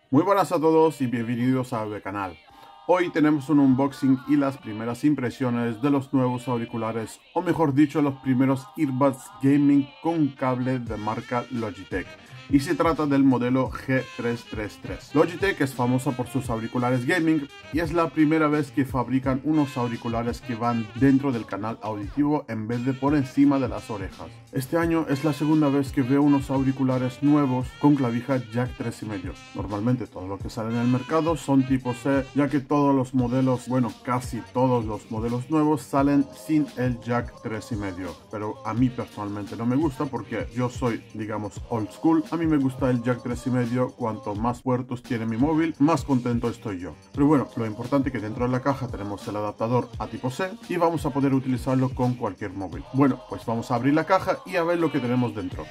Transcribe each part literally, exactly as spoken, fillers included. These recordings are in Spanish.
Muy buenas a todos y bienvenidos a mi canal. Hoy tenemos un unboxing y las primeras impresiones de los nuevos auriculares, o mejor dicho, los primeros earbuds gaming con cable de marca Logitech. Y se trata del modelo G trescientos treinta y tres. Logitech es famosa por sus auriculares gaming y es la primera vez que fabrican unos auriculares que van dentro del canal auditivo en vez de por encima de las orejas. Este año es la segunda vez que veo unos auriculares nuevos con clavija jack tres y medio. Normalmente todo lo que sale en el mercado son tipo C, ya que todos los modelos, bueno, casi todos los modelos nuevos salen sin el jack tres y medio. Pero a mí personalmente no me gusta porque yo soy, digamos, old school. A mí me gusta el jack tres y medio. Cuanto más puertos tiene mi móvil, más contento estoy yo. Pero bueno, lo importante es que dentro de la caja tenemos el adaptador a tipo C y vamos a poder utilizarlo con cualquier móvil. Bueno, pues vamos a abrir la caja y a ver lo que tenemos dentro.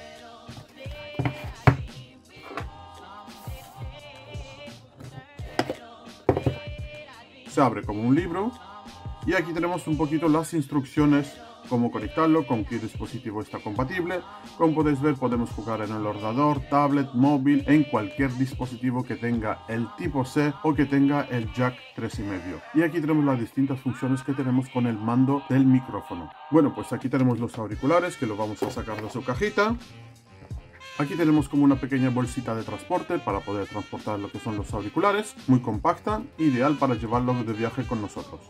Se abre como un libro y aquí tenemos un poquito las instrucciones, cómo conectarlo, con qué dispositivo está compatible. Como podéis ver, podemos jugar en el ordenador, tablet, móvil, en cualquier dispositivo que tenga el tipo C o que tenga el jack tres y medio. Y aquí tenemos las distintas funciones que tenemos con el mando del micrófono. Bueno, pues aquí tenemos los auriculares que lo vamos a sacar de su cajita. Aquí tenemos como una pequeña bolsita de transporte para poder transportar lo que son los auriculares, muy compacta, ideal para llevarlo de viaje con nosotros.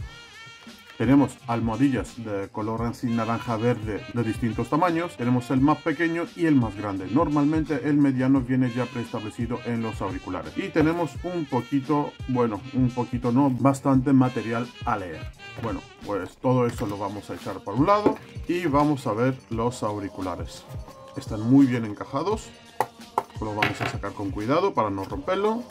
Tenemos almohadillas de color así naranja verde de distintos tamaños. Tenemos el más pequeño y el más grande. Normalmente el mediano viene ya preestablecido en los auriculares. Y tenemos un poquito, bueno, un poquito no, bastante material a leer. Bueno, pues todo eso lo vamos a echar por un lado y vamos a ver los auriculares. Están muy bien encajados. Lo vamos a sacar con cuidado para no romperlo.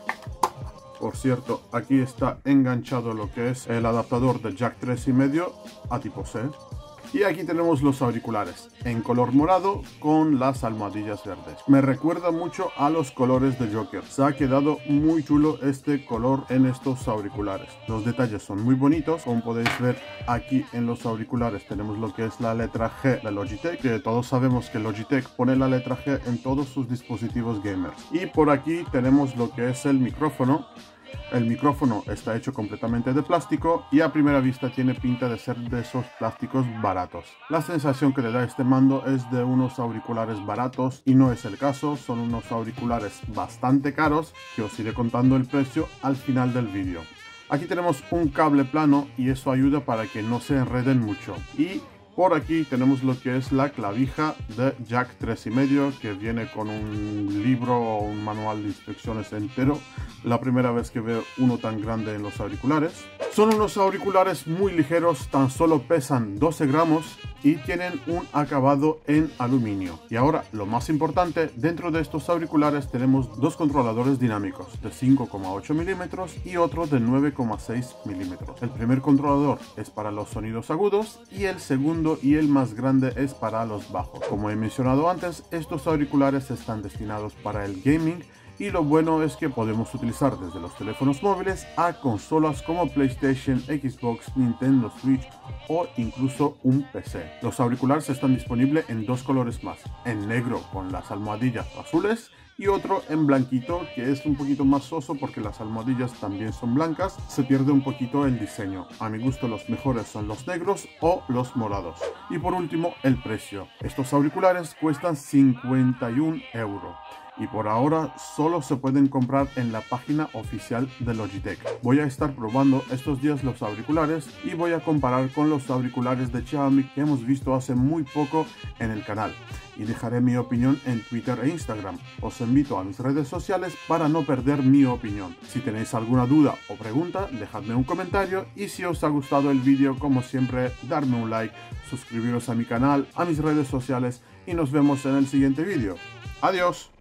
Por cierto, aquí está enganchado lo que es el adaptador de jack tres y medio a tipo C. Y aquí tenemos los auriculares en color morado con las almohadillas verdes. Me recuerda mucho a los colores de Joker. Se ha quedado muy chulo este color en estos auriculares. Los detalles son muy bonitos. Como podéis ver, aquí en los auriculares tenemos lo que es la letra G de Logitech, que todos sabemos que Logitech pone la letra G en todos sus dispositivos gamers. Y por aquí tenemos lo que es el micrófono. El micrófono está hecho completamente de plástico y a primera vista tiene pinta de ser de esos plásticos baratos. La sensación que le da este mando es de unos auriculares baratos y no es el caso. Son unos auriculares bastante caros que os iré contando el precio al final del vídeo. Aquí tenemos un cable plano y eso ayuda para que no se enreden mucho. Y por aquí tenemos lo que es la clavija de jack tres y medio que viene con un libro o un manual de instrucciones entero. La primera vez que veo uno tan grande en los auriculares. Son unos auriculares muy ligeros, tan solo pesan doce gramos y tienen un acabado en aluminio. Y ahora, lo más importante, dentro de estos auriculares tenemos dos controladores dinámicos de cinco coma ocho milímetros y otro de nueve coma seis milímetros. El primer controlador es para los sonidos agudos y el segundo y el más grande es para los bajos. Como he mencionado antes, estos auriculares están destinados para el gaming. Y lo bueno es que podemos utilizar desde los teléfonos móviles a consolas como PlayStation, Xbox, Nintendo Switch o incluso un P C. Los auriculares están disponibles en dos colores más, en negro con las almohadillas azules y otro en blanquito, que es un poquito más soso porque las almohadillas también son blancas, se pierde un poquito el diseño. A mi gusto los mejores son los negros o los morados. Y por último, el precio. Estos auriculares cuestan cincuenta y un euros. Y por ahora solo se pueden comprar en la página oficial de Logitech. Voy a estar probando estos días los auriculares y voy a comparar con los auriculares de Xiaomi que hemos visto hace muy poco en el canal. Y dejaré mi opinión en Twitter e Instagram. Os invito a mis redes sociales para no perder mi opinión. Si tenéis alguna duda o pregunta, dejadme un comentario. Y si os ha gustado el vídeo, como siempre, darme un like, suscribiros a mi canal, a mis redes sociales y nos vemos en el siguiente vídeo. ¡Adiós!